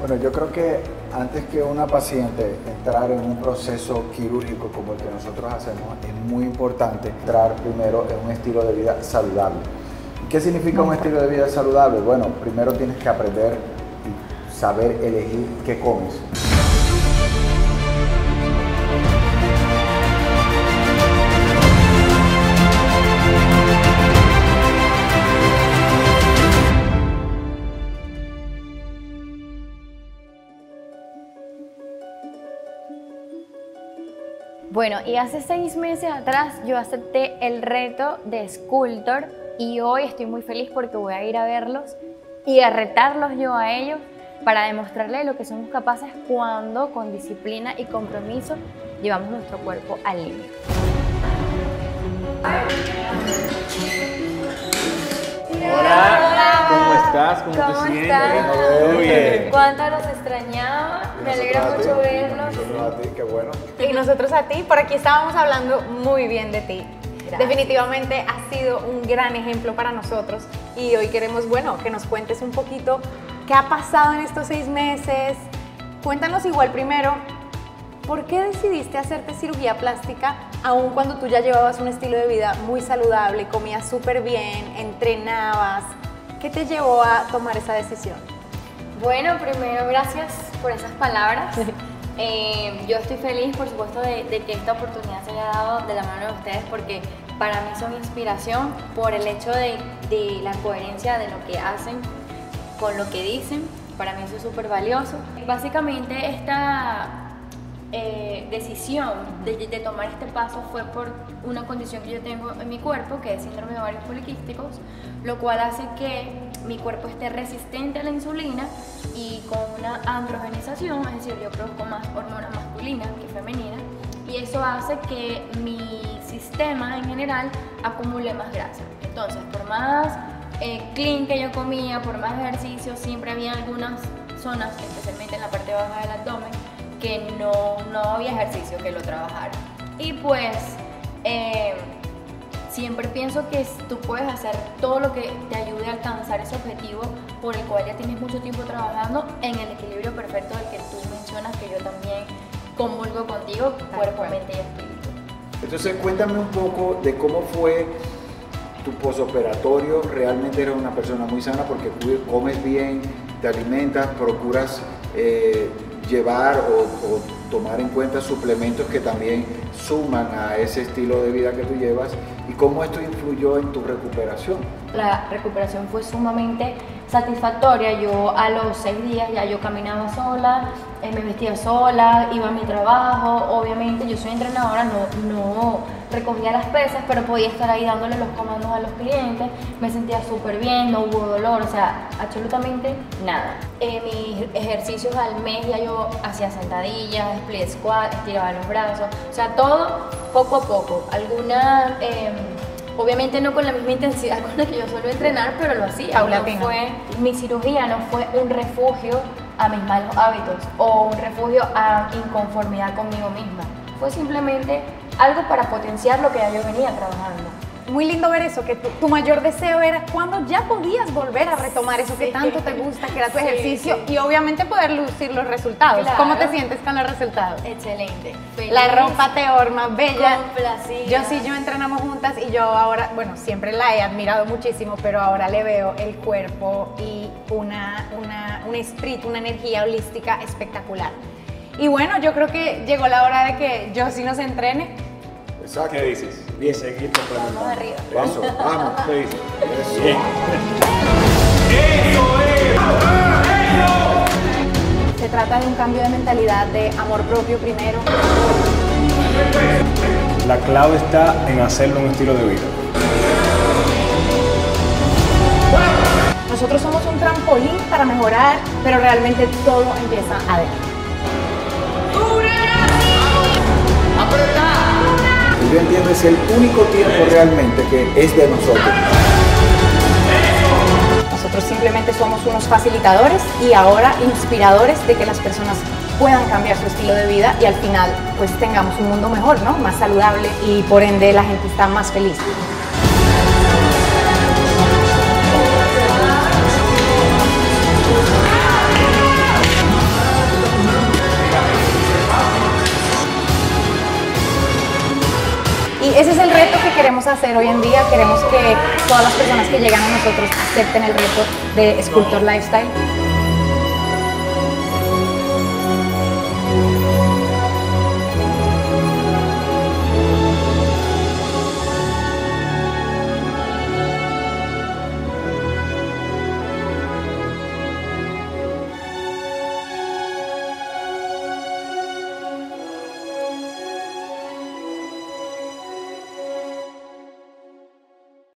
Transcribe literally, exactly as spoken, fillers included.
Bueno, yo creo que antes que una paciente entrar en un proceso quirúrgico como el que nosotros hacemos, es muy importante entrar primero en un estilo de vida saludable. ¿Qué significa un estilo de vida saludable? Bueno, primero tienes que aprender y saber elegir qué comes. Bueno, y hace seis meses atrás yo acepté el reto de Sculptor y hoy estoy muy feliz porque voy a ir a verlos y a retarlos yo a ellos para demostrarles lo que somos capaces cuando con disciplina y compromiso llevamos nuestro cuerpo al límite. Hola, ¿cómo estás? ¿Cómo, ¿Cómo te sientes? estás? Muy bien. ¿Cuánto los extrañaba? Me alegra mucho verlos. Nosotros a ti, qué bueno. Y nosotros a ti, por aquí estábamos hablando muy bien de ti. Gracias. Definitivamente has sido un gran ejemplo para nosotros y hoy queremos, bueno, que nos cuentes un poquito qué ha pasado en estos seis meses. Cuéntanos igual primero, ¿por qué decidiste hacerte cirugía plástica aun cuando tú ya llevabas un estilo de vida muy saludable, comías súper bien, entrenabas? ¿Qué te llevó a tomar esa decisión? Bueno, primero gracias por esas palabras. Eh, yo estoy feliz, por supuesto, de, de que esta oportunidad se haya dado de la mano de ustedes porque para mí son inspiración por el hecho de, de la coherencia de lo que hacen con lo que dicen. Para mí eso es súper valioso. Básicamente esta eh, decisión de, de tomar este paso fue por una condición que yo tengo en mi cuerpo, que es síndrome de ovarios poliquísticos, lo cual hace que mi cuerpo esté resistente a la insulina y con una androgenización, es decir, yo produzco más hormonas masculinas que femeninas, y eso hace que mi sistema en general acumule más grasa. Entonces, por más eh, clean que yo comía, por más ejercicio, siempre había algunas zonas, especialmente en la parte baja del abdomen, que no, no había ejercicio que lo trabajara. Y pues, eh, siempre pienso que tú puedes hacer todo lo que te ayude a alcanzar ese objetivo por el cual ya tienes mucho tiempo trabajando en el equilibrio perfecto del que tú mencionas, que yo también comulgo contigo, cuerpo, mente y espíritu. Entonces, cuéntame un poco de cómo fue tu posoperatorio. Realmente eres una persona muy sana porque comes bien, te alimentas, procuras eh, llevar o, o tomar en cuenta suplementos que también suman a ese estilo de vida que tú llevas, y cómo esto influyó en tu recuperación. La recuperación fue sumamente satisfactoria. Yo a los seis días ya yo caminaba sola, eh, me vestía sola, iba a mi trabajo. Obviamente yo soy entrenadora, no, no recogía las pesas, pero podía estar ahí dándole los comandos a los clientes. Me sentía súper bien, no hubo dolor, o sea, absolutamente nada. Eh, mis ejercicios al mes ya yo hacía sentadillas, split squat, estiraba los brazos, o sea, todo poco a poco. Alguna, eh, obviamente no con la misma intensidad con la que yo suelo entrenar, pero lo hacía. Paulatino. No fue, mi cirugía no fue un refugio a mis malos hábitos o un refugio a inconformidad conmigo misma. Fue simplemente algo para potenciar lo que ya yo venía trabajando. Muy lindo ver eso, que tu, tu mayor deseo era cuando ya podías volver a retomar eso que tanto te gusta, que era tu Sí, ejercicio, sí. y obviamente poder lucir los resultados. Claro. ¿Cómo te sientes con los resultados? Excelente. Feliz, La ropa te horma, bella. complacida. Yo sí, yo entrenamos juntas y yo ahora, bueno, siempre la he admirado muchísimo, pero ahora le veo el cuerpo y una, una, un espíritu, una energía holística espectacular. Y bueno, yo creo que llegó la hora de que yo sí nos entrene. Exacto. ¿Qué dices? Bien, seguir complementando. Vamos arriba. Eso, vamos. ¿Qué dices? Eso. Bien. Se trata de un cambio de mentalidad, de amor propio primero. La clave está en hacerlo un estilo de vida. Nosotros somos un trampolín para mejorar, pero realmente todo empieza adentro. Yo entiendo, es el único tiempo realmente que es de nosotros. Nosotros simplemente somos unos facilitadores y ahora inspiradores de que las personas puedan cambiar su estilo de vida y al final pues tengamos un mundo mejor, ¿no? Más saludable, y por ende la gente está más feliz. Y ese es el reto que queremos hacer hoy en día. Queremos que todas las personas que llegan a nosotros acepten el reto de Sculptor Lifestyle.